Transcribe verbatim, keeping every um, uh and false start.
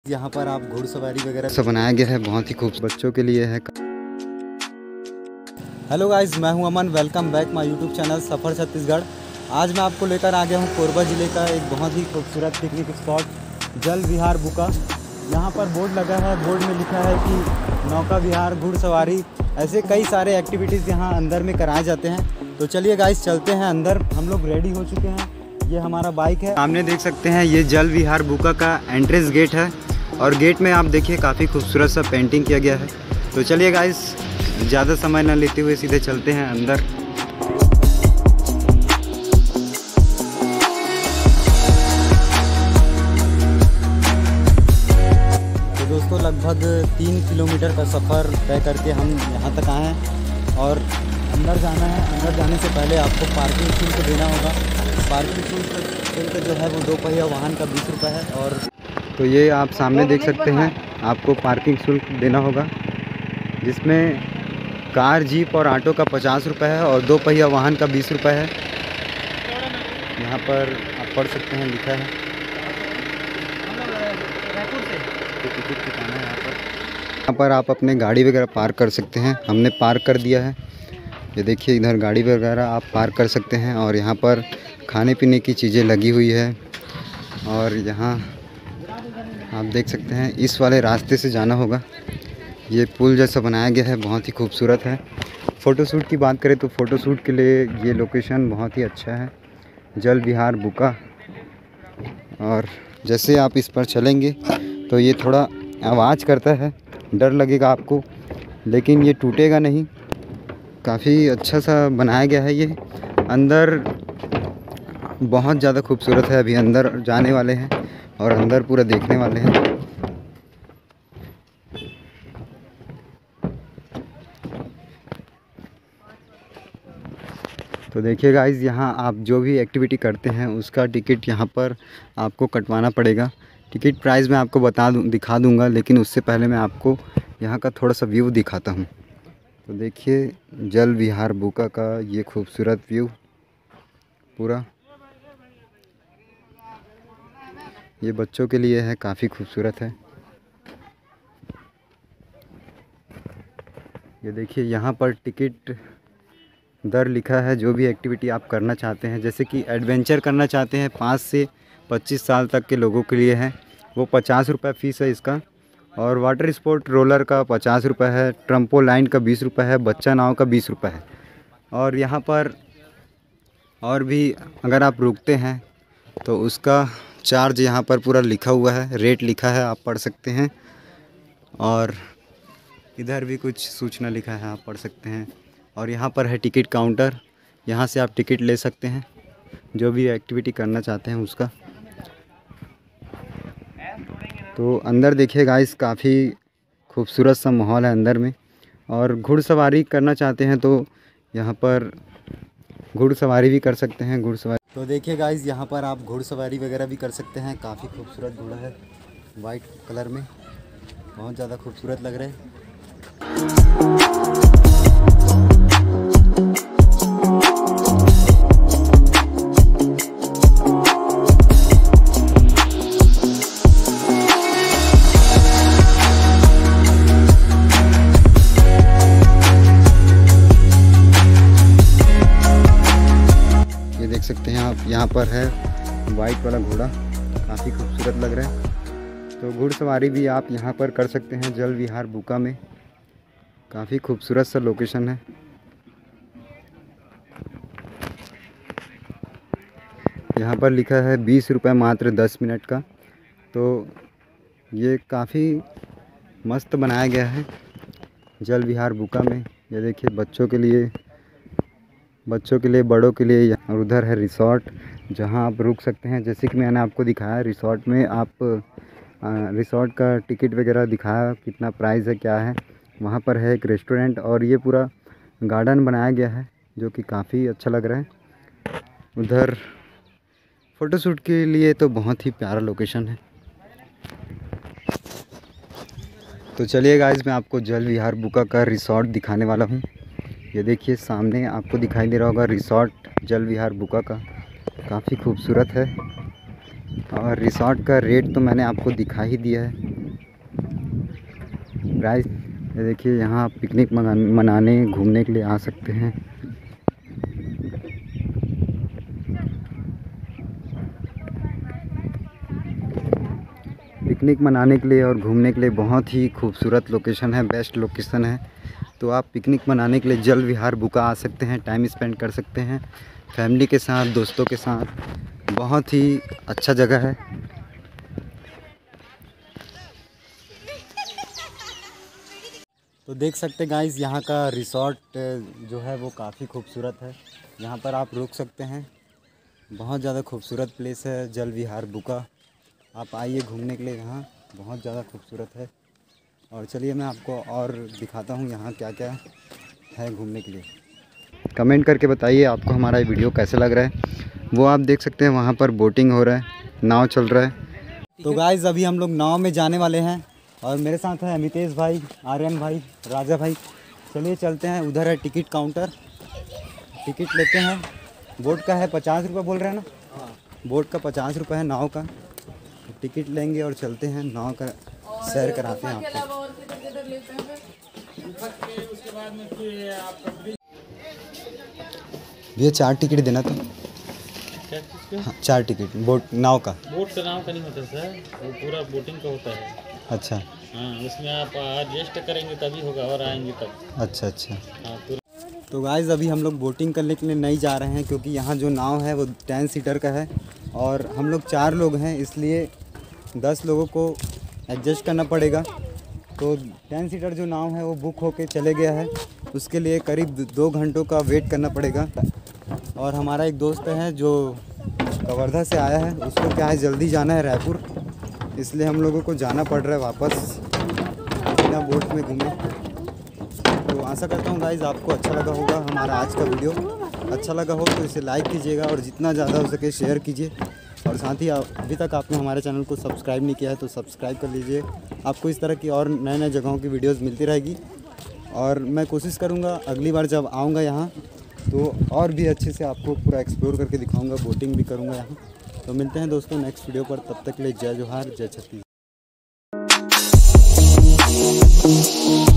यहाँ पर आप घुड़सवारी वगैरह सब बनाया गया है, बहुत ही खूबसूरत बच्चों के लिए है। हेलो गाइस, मैं हूं Aman. Welcome back my YouTube channel Safar Chhattisgarh. आज मैं आपको लेकर आ गया हूं कोरबा ज़िले का एक बहुत ही खूबसूरत पिकनिक स्पॉट जल विहार बुका। यहाँ पर बोर्ड लगा है, बोर्ड में लिखा है कि नौका विहार, घुड़सवारी, ऐसे कई सारे एक्टिविटीज़ यहाँ अंदर में कराए जाते हैं। तो चलिए गाइस चलते हैं अंदर। हम लोग रेडी हो चुके हैं, ये हमारा बाइक है। सामने देख सकते हैं ये जल विहार बुका का एंट्रेंस गेट है और गेट में आप देखिए काफ़ी खूबसूरत सा पेंटिंग किया गया है। तो चलिए गाइस ज़्यादा समय न लेते हुए सीधे चलते हैं अंदर। तो दोस्तों लगभग तीन किलोमीटर का सफ़र तय करके हम यहाँ तक आए हैं और अंदर जाना है। अंदर जाने से पहले आपको पार्किंग शुल्क देना होगा। पार्किंग शुल्क शुल्क जो है वो दो पहिया वाहन का बीस रुपये है। और तो ये आप सामने देख सकते हैं, आपको पार्किंग शुल्क देना होगा, जिसमें कार, जीप और ऑटो का पचास रुपये है और दो पहिया वाहन का बीस रुपये है। यहाँ पर आप पढ़ सकते हैं, लिखा है टिकट कितना है यहाँ पर। यहाँ पर आप अपने गाड़ी वगैरह पार्क कर सकते हैं। हमने पार्क कर दिया है, ये देखिए इधर गाड़ी वगैरह आप पार्क कर सकते हैं। और यहाँ पर खाने पीने की चीज़ें लगी हुई है। और यहाँ आप देख सकते हैं इस वाले रास्ते से जाना होगा। ये पुल जैसा बनाया गया है, बहुत ही खूबसूरत है। फ़ोटोशूट की बात करें तो फ़ोटोशूट के लिए ये लोकेशन बहुत ही अच्छा है, जल विहार बुका। और जैसे आप इस पर चलेंगे तो ये थोड़ा आवाज़ करता है, डर लगेगा आपको, लेकिन ये टूटेगा नहीं। काफ़ी अच्छा सा बनाया गया है ये। अंदर बहुत ज़्यादा खूबसूरत है। अभी अंदर जाने वाले हैं और अंदर पूरा देखने वाले हैं। तो देखिए गाइस, यहाँ आप जो भी एक्टिविटी करते हैं उसका टिकट यहाँ पर आपको कटवाना पड़ेगा। टिकट प्राइस मैं आपको बता दूँ दिखा दूँगा, लेकिन उससे पहले मैं आपको यहाँ का थोड़ा सा व्यू दिखाता हूँ। तो देखिए जल विहार बुका का ये खूबसूरत व्यू पूरा, ये बच्चों के लिए है, काफ़ी खूबसूरत है। ये देखिए यहाँ पर टिकट दर लिखा है। जो भी एक्टिविटी आप करना चाहते हैं, जैसे कि एडवेंचर करना चाहते हैं, पाँच से पच्चीस साल तक के लोगों के लिए है, वो पचास रुपये फ़ीस है इसका। और वाटर स्पोर्ट रोलर का पचास रुपये है, ट्रम्पोलाइन का बीस रुपये है, बच्चा नाव का बीस रुपये है। और यहाँ पर और भी अगर आप रुकते हैं तो उसका चार्ज यहाँ पर पूरा लिखा हुआ है, रेट लिखा है, आप पढ़ सकते हैं। और इधर भी कुछ सूचना लिखा है, आप पढ़ सकते हैं। और यहाँ पर है टिकट काउंटर, यहाँ से आप टिकट ले सकते हैं जो भी एक्टिविटी करना चाहते हैं उसका। तो अंदर देखिए गाइस, काफ़ी खूबसूरत सा माहौल है अंदर में। और घुड़सवारी करना चाहते हैं तो यहाँ पर घुड़सवारी भी कर सकते हैं। घुड़सवारी तो देखिए गाइस, यहाँ पर आप घुड़सवारी वगैरह भी कर सकते हैं। काफ़ी खूबसूरत घोड़ा है, वाइट कलर में, बहुत ज़्यादा खूबसूरत लग रहे हैं। ये देख सकते हैं आप, यहाँ पर है वाइट वाला घोड़ा, काफ़ी खूबसूरत लग रहा है। तो घुड़सवारी भी आप यहाँ पर कर सकते हैं जल विहार बुका में। काफ़ी खूबसूरत सा लोकेशन है। यहाँ पर लिखा है बीस रुपये मात्र दस मिनट का। तो ये काफ़ी मस्त बनाया गया है जल विहार बुका में। ये देखिए बच्चों के लिए बच्चों के लिए बड़ों के लिए। और उधर है रिसॉर्ट जहाँ आप रुक सकते हैं। जैसे कि मैंने आपको दिखाया, रिसॉर्ट में आप रिसॉर्ट का टिकट वगैरह दिखाया, कितना प्राइस है, क्या है। वहाँ पर है एक रेस्टोरेंट और ये पूरा गार्डन बनाया गया है जो कि काफ़ी अच्छा लग रहा है। उधर फ़ोटोशूट के लिए तो बहुत ही प्यारा लोकेशन है। तो चलिए गाइस, मैं आपको जल विहार बुका का रिसॉर्ट दिखाने वाला हूँ। ये देखिए सामने आपको दिखाई दे रहा होगा रिसॉर्ट जल विहार बुका का, काफ़ी खूबसूरत है। और रिसॉर्ट का रेट तो मैंने आपको दिखा ही दिया है। गाइस ये देखिए, यहाँ आप पिकनिक मनाने घूमने के लिए आ सकते हैं। पिकनिक मनाने के लिए और घूमने के लिए बहुत ही खूबसूरत लोकेशन है, बेस्ट लोकेशन है। तो आप पिकनिक मनाने के लिए जल विहार बुका आ सकते हैं, टाइम स्पेंड कर सकते हैं फैमिली के साथ, दोस्तों के साथ। बहुत ही अच्छा जगह है। तो देख सकते गाइस, यहाँ का रिसॉर्ट जो है वो काफ़ी खूबसूरत है। यहाँ पर आप रुक सकते हैं। बहुत ज़्यादा खूबसूरत प्लेस है जल विहार बुका। आप आइए घूमने के लिए, यहाँ बहुत ज़्यादा खूबसूरत है। और चलिए मैं आपको और दिखाता हूँ यहाँ क्या क्या है घूमने के लिए। कमेंट करके बताइए आपको हमारा ये वीडियो कैसे लग रहा है। वो आप देख सकते हैं वहाँ पर बोटिंग हो रहा है, नाव चल रहा है। तो गाइस अभी हम लोग नाव में जाने वाले हैं और मेरे साथ है अमितेश भाई, आर्यन भाई, राजा भाई। चलिए चलते हैं, उधर है टिकट काउंटर, टिकट लेते हैं। बोट का है पचास रुपये बोल रहे हैं ना, बोट का पचास रुपये है, नाव का टिकट लेंगे और चलते हैं, नाव का सैर कराते हैं आपको। ये चार टिकट देना था। हाँ, चार टिकट बोट नाव का। बोट का नाव का नहीं होता सर, वो पूरा बोटिंग का होता है। अच्छा हाँ, उसमें आप एडजस्ट करेंगे तभी होगा और आएंगे तब। अच्छा अच्छा। हाँ पूरा। तो गाइस अभी हम लोग बोटिंग करने के लिए नहीं जा रहे हैं, क्योंकि यहाँ जो नाव है वो टेन सीटर का है और हम लोग चार लोग हैं, इसलिए दस लोगों को एडजस्ट करना पड़ेगा। तो टेन सीटर जो नाव है वो बुक होके चले गया है, उसके लिए करीब दो घंटों का वेट करना पड़ेगा। और हमारा एक दोस्त है जो कवर्धा से आया है, उसको क्या है जल्दी जाना है रायपुर, इसलिए हम लोगों को जाना पड़ रहा है वापस बिना बोट में घूमे। तो आशा करता हूँ गाइज़ आपको अच्छा लगा होगा हमारा आज का वीडियो। अच्छा लगा हो तो इसे लाइक कीजिएगा और जितना ज़्यादा हो सके शेयर कीजिए। और साथ ही अभी तक आपने हमारे चैनल को सब्सक्राइब नहीं किया है तो सब्सक्राइब कर लीजिए। आपको इस तरह की और नए नए जगहों की वीडियोस मिलती रहेगी और मैं कोशिश करूँगा अगली बार जब आऊँगा यहाँ तो और भी अच्छे से आपको पूरा एक्सप्लोर करके दिखाऊँगा, बोटिंग भी करूँगा यहाँ। तो मिलते हैं दोस्तों नेक्स्ट वीडियो पर, तब तक के लिए जय जोहार, जय छत्तीसगढ़।